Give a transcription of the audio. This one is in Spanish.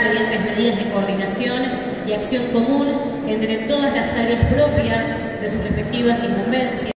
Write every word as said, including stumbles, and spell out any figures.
mediante medidas de coordinación y acción común entre todas las áreas propias de sus respectivas incumbencias.